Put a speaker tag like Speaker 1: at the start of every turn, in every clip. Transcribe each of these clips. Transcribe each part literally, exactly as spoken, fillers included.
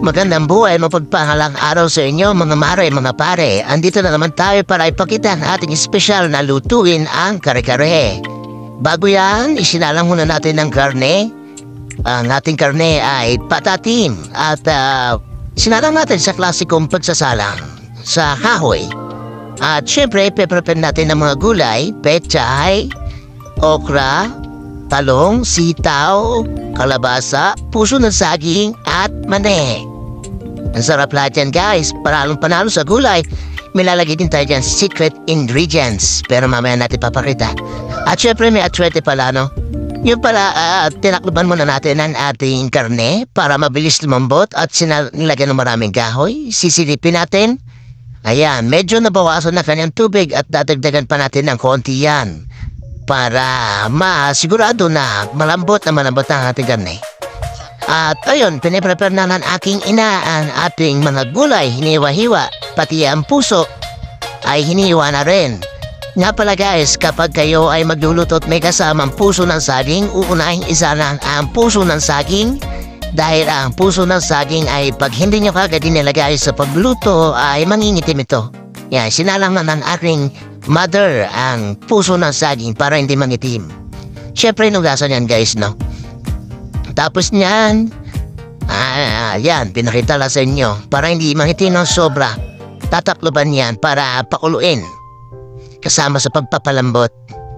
Speaker 1: Magandang buhay, mapagpahalang araw sa inyo mga mare, mga pare. Andito na naman tayo para ipakita ang ating espesyal na lutuin ang kare-kare. Bago yan, isinalang muna natin ng karne. Ang ating karne ay patatim at uh, sinalang natin sa klasikong pagsasalang sa kahoy. At syempre, peprepare natin ng mga gulay, pechay, okra, talong, sitaw, kalabasa, puso ng saging at mani. Ang sarap lahat yan guys, panalong panalo sa gulay. May lalagay din tayo dyan secret ingredients, pero mamaya natin papakita. At syempre may atwete pala, no? Yung pala, uh, tinakluban muna natin ang ating karne para mabilis lumambot at sinalagyan ng maraming kahoy. Sisilipin natin. Ayan, medyo nabawasan na kanyang tubig at dadagdagan pa natin ng konti yan para masigurado na malambot na malambot ang ating karne. At ayun, piniprepare na ng aking ina ang ating mga gulay, hiniwa-hiwa, pati ang puso ay hiniwa na rin. Nga pala guys, kapag kayo ay magluluto at may kasamang puso ng saging, uunahin isa na ang puso ng saging dahil ang puso ng saging ay pag hindi nyo kagad inilagay sa pagluto ay mangingitim ito. Yan, sinalang na ng aking mother ang puso ng saging para hindi mangitim. Siyempre, inugasan yan guys, no? Tapos niyan, ah, yan, pinakita lang sa inyo. Para hindi mangitim ng sobra, tatakloban yan para pakuluin. Kasama sa pagpapalambot.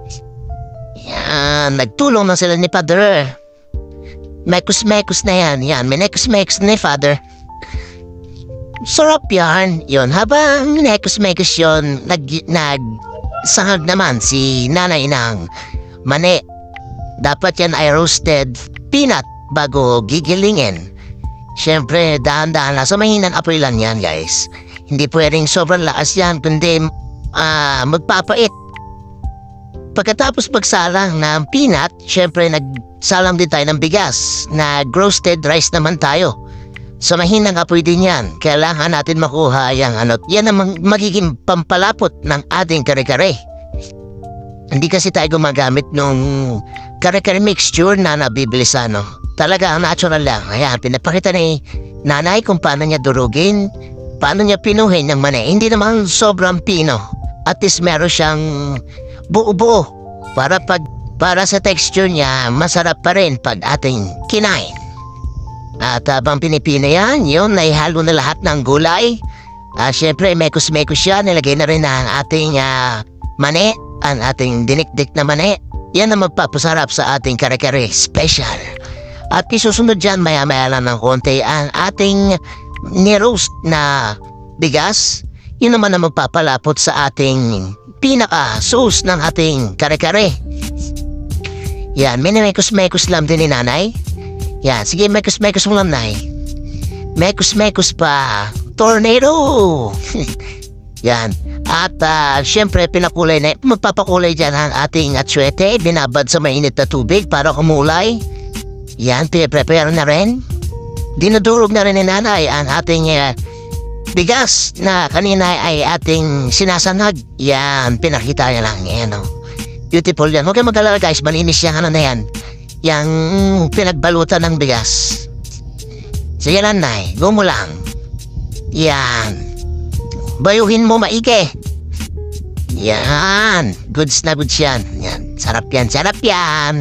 Speaker 1: Yan, nagtulong na sila ni Father. Mekus-mekus na yan, yan, mekus-mekus ni Father. Sarap yan, yun. Habang mekus-mekus yun, nag, nag, sahag naman si nanay ng mani. Dapat yan ay roasted peanut bago gigilingin. Siyempre, dahan-dahan lang. Sa mahinang apoy lang yan, guys. Hindi pwedeng sobrang lakas yan, kundi uh, magpapait. Pagkatapos pagsalang ng peanut, siyempre, nagsalang din tayo ng bigas. Nag-roasted rice naman tayo. Sa mahinang apoy din yan. Kailangan natin makuha yung ano. Yan ang magiging pampalapot ng ating kare-kare. Hindi kasi tayo gumagamit nung kare-kare mixture na nabibili sa ano. Talaga ang natural lang. Ayan, pinapakita ni nanay kung paano niya durugin, paano niya pinuhin ng mani. Hindi naman sobrang pino. At least meron siyang buo-buo para, pag, para sa texture niya masarap pa rin pag ating kinain. At habang pinipino yan, yun, naihalo na lahat ng gulay. At syempre, mekus-mekus siya, nilagay na rin ang ating uh, mani, ang ating dinikdik na mani. Yan ang magpapasarap sa ating kare-kare special. At isusunod dyan, maya-maya lang ng konti, ang ating niroast na bigas. Yun naman ang magpapalapot sa ating pinaka-sauce ng ating kare-kare. Yan, minimekus-mekus lang din ni nanay. Yan, sige, mekus-mekus mo lang, nay. Mekus-mekus pa. Tornado! Yan. At uh, syempre, pinakulay na, magpapakulay dyan ang ating atsuete. Binabad sa mainit na tubig para kumulay. Yan, prepare na rin. Dinudurog na rin ni nanay ang ating uh, bigas na kanina ay ating sinasanag. Yan, pinakita niya lang. Yan, oh. Beautiful yan. Huwag kayo mag-alala guys, malinis yung ano na yan. Yang pinagbalutan ng bigas. Sige lang, nay. Go mo lang. Yan. Bayuhin mo maigi. Yan. Goods na goods yan. Yan. Sarap yan. Sarap yan.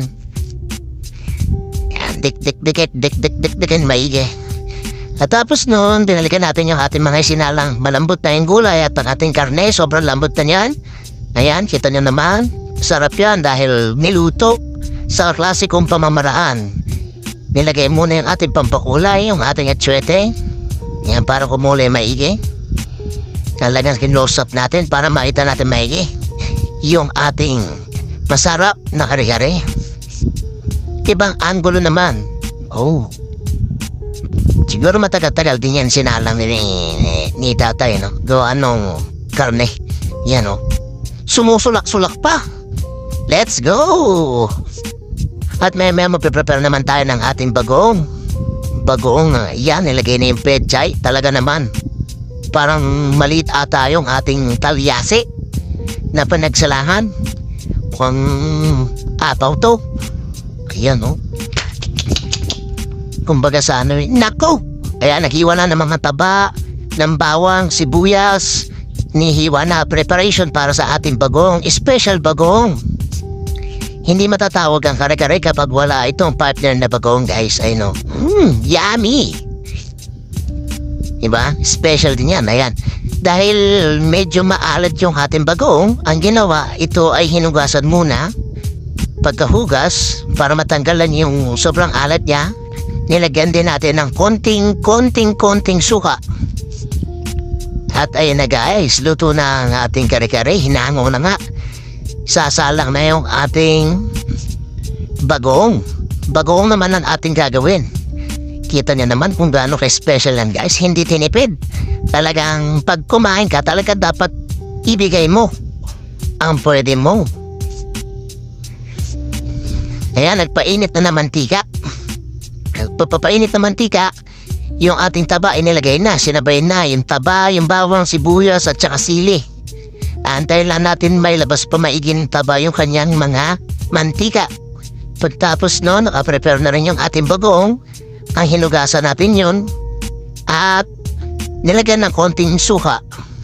Speaker 1: Yan. Dik dik dikit. Dik dik dik dikin maigi. At tapos noon, binalikan natin yung ating mga sinalang malambot na yung gulay at ang ating karne. Sobrang lambot na yan. Ayan. Kita nyo naman. Sarap yan dahil niluto sa klasikong pamamaraan. Nilagay muna yung ating pampakulay, yung ating atsuete. Yan, para kumulay maigi. Talagang kinlose up natin para makita natin maigi yung ating masarap na kare-kare. Ibang angulo naman. Oh. Siguro matagal-tagal din yan sinalang ni, ni, ni tatay, no? Gawa nung karne. Yan, no? Sumusulak-sulak pa. Let's go! At may may mapiprepare naman tayo ng ating bagong. Bagong, uh, yan, nilagay na yung pechay. Talaga naman. Parang maliit ata yung ating talyase na panagsalahan. Mukhang apaw to. Ayan, no? Kumbaga sa ano, nako! Kaya naghiwa na ng mga taba, ng bawang, sibuyas, nihiwa na preparation para sa ating bagong, special bagong. Hindi matatawag ang kare-kare kapag wala itong partner na bagong, guys. I know. Hmm, yummy! Diba? Special din yan. Ayan. Dahil medyo maalat yung ating bagong, ang ginawa, ito ay hinugasan muna. Pagkahugas, para matanggalan yung sobrang alat niya, nilagyan din natin ng konting, konting, konting suka. At ayun na guys, luto na ang ating kare-kare, hinango na nga. Sasalang na yung ating bagong. Bagong naman ang ating gagawin. Kita niya naman kung gaano ka-special yan guys, hindi tinipid. Talagang pag kumain ka, talaga dapat ibigay mo ang pwede mo. Ayan, nagpainit na na mantika. Papapainit na mantika, yung ating taba inilagay na, sinabay na yung taba, yung bawang, sibuyas at saka sili. Antayin lang natin may labas pa maiging taba yung kanyang mga mantika. Pagtapos nun, nakaprepare na rin yung ating bagoong. Ang hinugasan natin yun at nilagyan ng konting suka.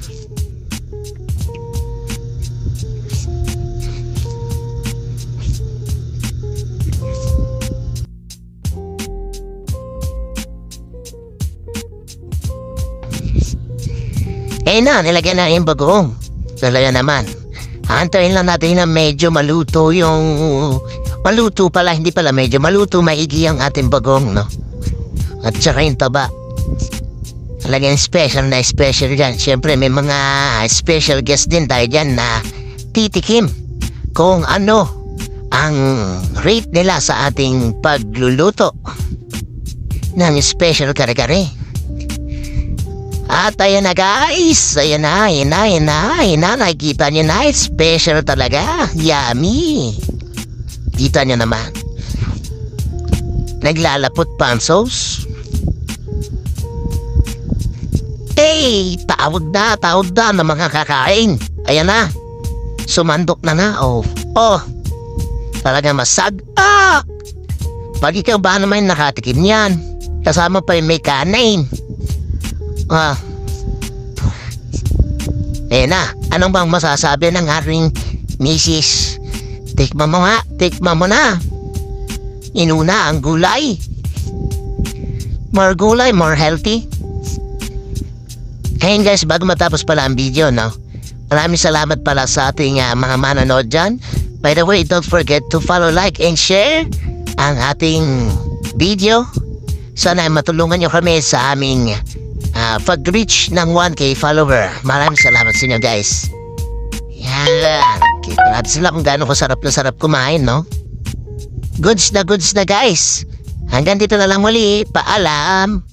Speaker 1: Eh na, nilagyan na yung bagoong. Talaga naman. Antayin lang natin na medyo maluto yung... Maluto pala, hindi pala medyo maluto, maigi ang ating bagong, no? At saka yung taba. Talagang special na special dyan. Siyempre may mga special guest din tayo dyan na titikim kung ano ang rate nila sa ating pagluluto ng special kare-kare. At ayan na guys, ayan na, ayan na, ayan na, ayan na, nakikita nyo na, special talaga, yummy. Kita nyo naman. Naglalapot pa ang sauce. Hey, tawag na, tawag na ng mga kakain. Ayan na. Sumandok na na, oh. Oh, talaga masag. Ah! Pag ikaw ba naman nakatikim yan, kasama pa yung may kanin. Ah. Ayan na, anong bang masasabi ng ating misis? Tikman mo nga, tikman mo na. Inuna ang gulay. More gulay, more healthy. Ayun guys, bago matapos pala ang video, no? Maraming salamat pala sa ating uh, mga manonood dyan. By the way, don't forget to follow, like, and share ang ating video. Sana matulungan nyo kami sa aming uh, pag-reach ng one K follower. Maraming salamat sa inyo guys. Yan. Kita natin sila kung gaano ko sarap na sarap kumain, no? Goods na goods na guys. Hanggang dito na lang muli. Paalam.